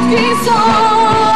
wyjątki są.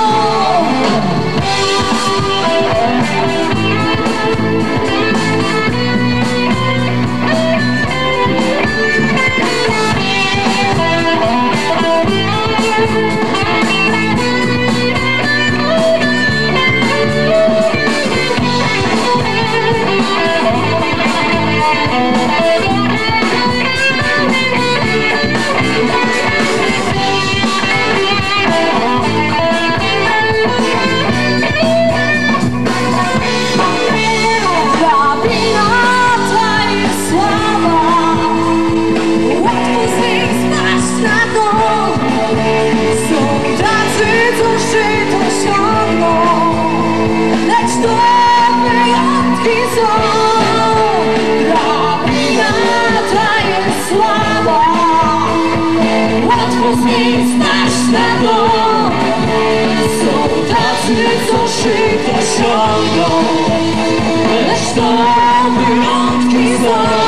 Łatwo z niej znać na to. Są tacy, co szyto osiągną, lecz to wyjątki są.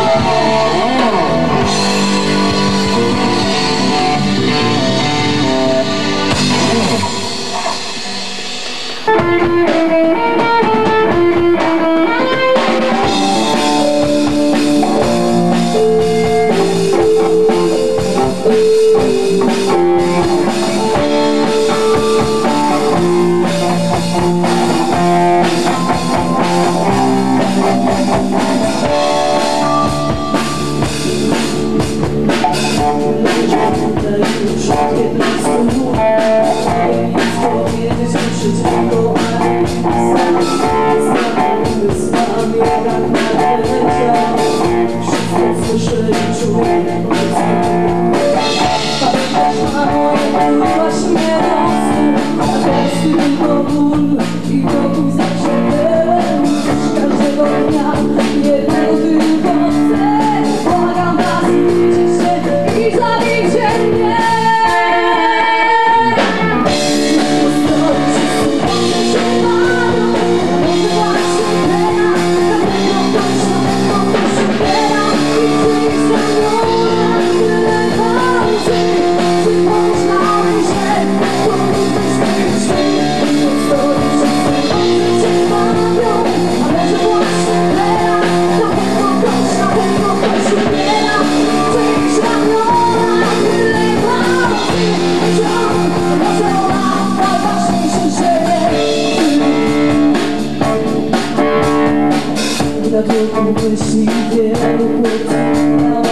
Myśli wielu płynęła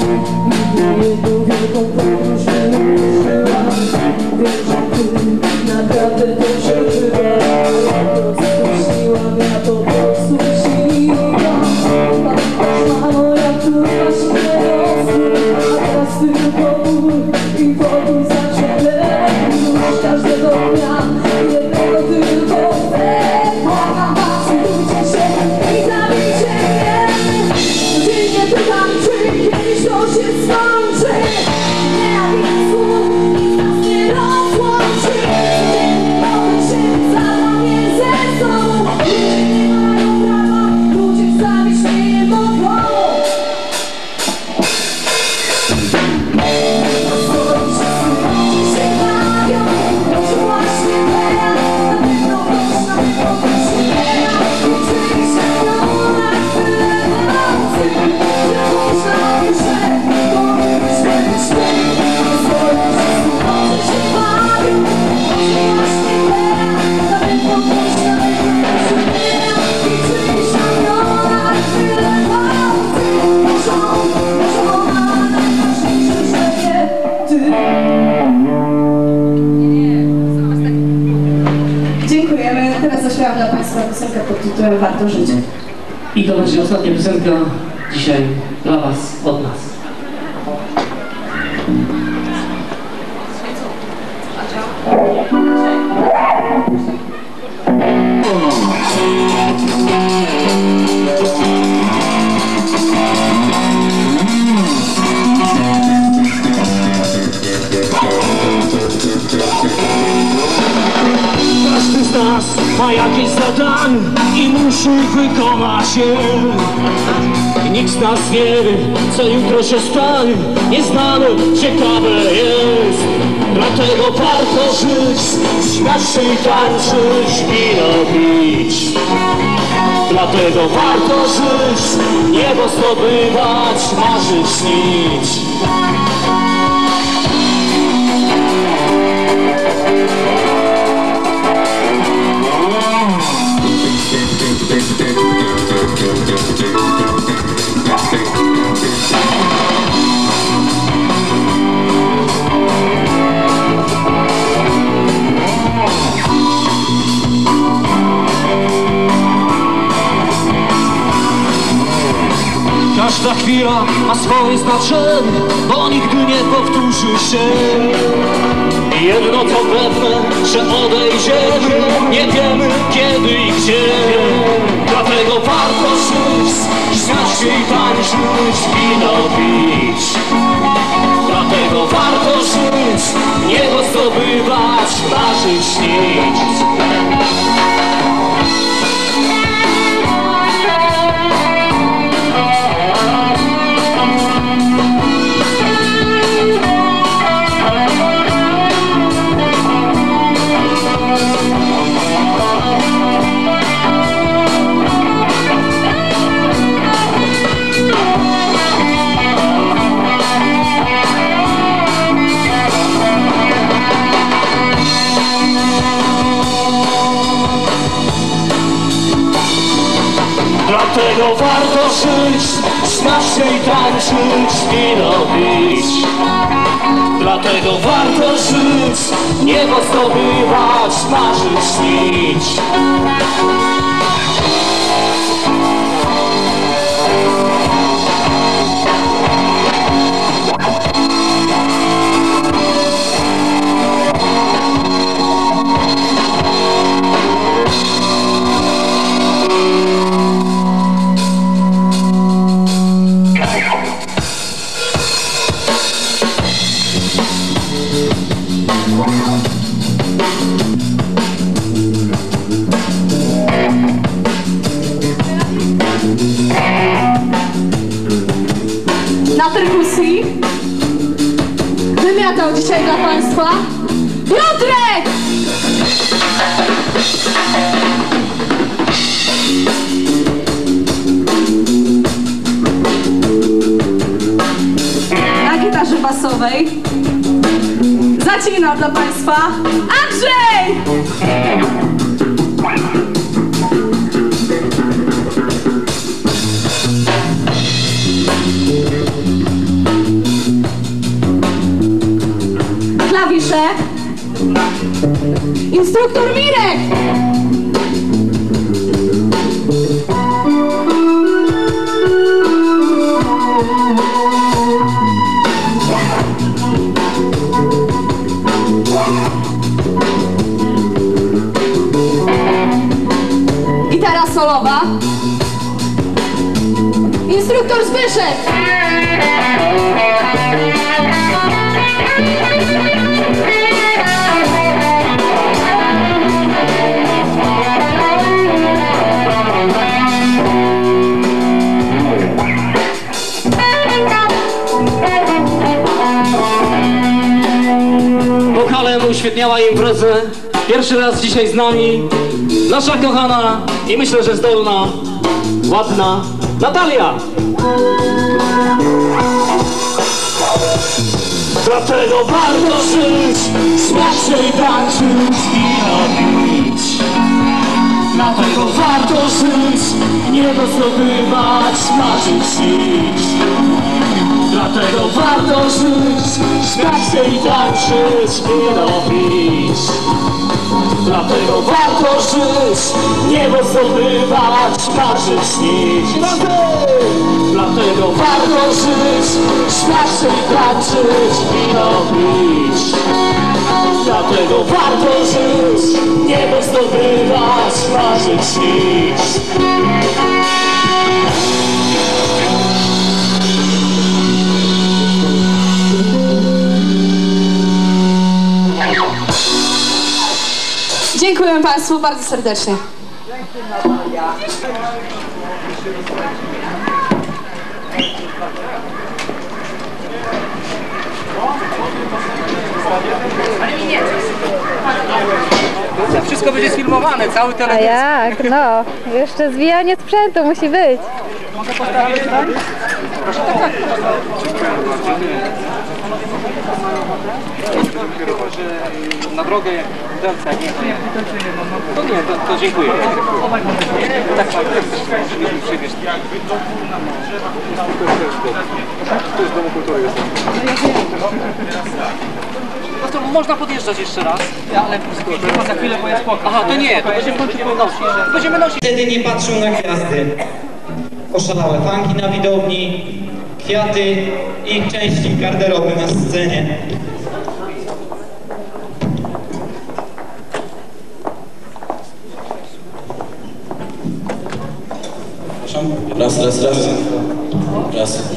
i jedną wielką podróż wyruszyłam. Wiem, że ty naprawdę to przeżywasz. Rozpuściłam, ja po prostu śniłam. Pamiętasz, mamo, jak trudna się rosły, a teraz tylko ból i wokół zaciągle. Już każdego dnia jednego tylko chcę. Błagam was, bójcie się i zabijcie mnie. Codziennie pytam, czy kiedyś to się skończy. Nienawidzę słów, nic nas nie rozłączy. Codziennie modlę się za mnie ze sobą. Ludzie nie mają prawa, ludzie zabić mnie nie mogą. Dziękujemy. Teraz zaśpiewam dla Państwa piosenkę pod tytułem Warto żyć. I to będzie ostatnia piosenka dzisiaj dla Was, od nas. Każdy z nas ma jakieś zadanie i musi wykonać je. Nikt z nas nie wie, co jutro się stanie, nieznane, ciekawe jest. Dlatego warto żyć, śmiać się i tańczyć, wino pić. Dlatego warto żyć, niebo zdobywać, marzyć, śnić. Każda chwila ma swoje znaczenie, bo nigdy nie powtórzy się. Jedno co pewne, że odejdziemy, nie wiemy kiedy i gdzie. Dlatego warto żyć, śmiać się i tańczyć, wino pić. Dlatego warto żyć, niebo zdobywać, marzyć, śnić. Dlatego warto żyć, śmiać się i tańczyć, wino pić. Dlatego warto żyć, niebo zdobywać, marzyć, śnić. Na perkusji wymiatał dzisiaj dla Państwa Piotrek! Na gitarze basowej zacina dla Państwa Andrzej! Klawisze instruktor Mirek! Gitara solowa instruktor Zbyszek! Wokalem uświetniała imprezę pierwszy raz dzisiaj z nami nasza kochana i myślę, że zdolna, ładna Natalia. Dlatego warto żyć, śmiać się i tańczyć, wino pić. Dlatego warto żyć, niebo zdobywać, marzyć, śnić. Dlatego warto żyć, śmiać się i tańczyć, wino pić. Dlatego warto żyć, niebo zdobywać, marzyć, śnić. Dlatego warto żyć, śmiać się i tańczyć, wino pić. Dlatego warto żyć, niebo zdobywać, marzyć, śnić. Dziękuję Państwu bardzo serdecznie. Wszystko będzie sfilmowane, cały A teledysk. jak? No, jeszcze zwijanie sprzętu musi być. Mogę postawić tutaj? Proszę, tak. Na drogę delce, jak nie. To nie, to dziękuję. Tak, przywieźć. To jest Domu Kultury. No to można podjeżdżać jeszcze raz, ale za chwilę bo jest pokaz. Aha, to nie, to będziemy nosić. Będziemy nosić. Wtedy nie patrzą na gwiazdy. Oszalałe funki na widowni, kwiaty i części garderoby na scenie. Raz.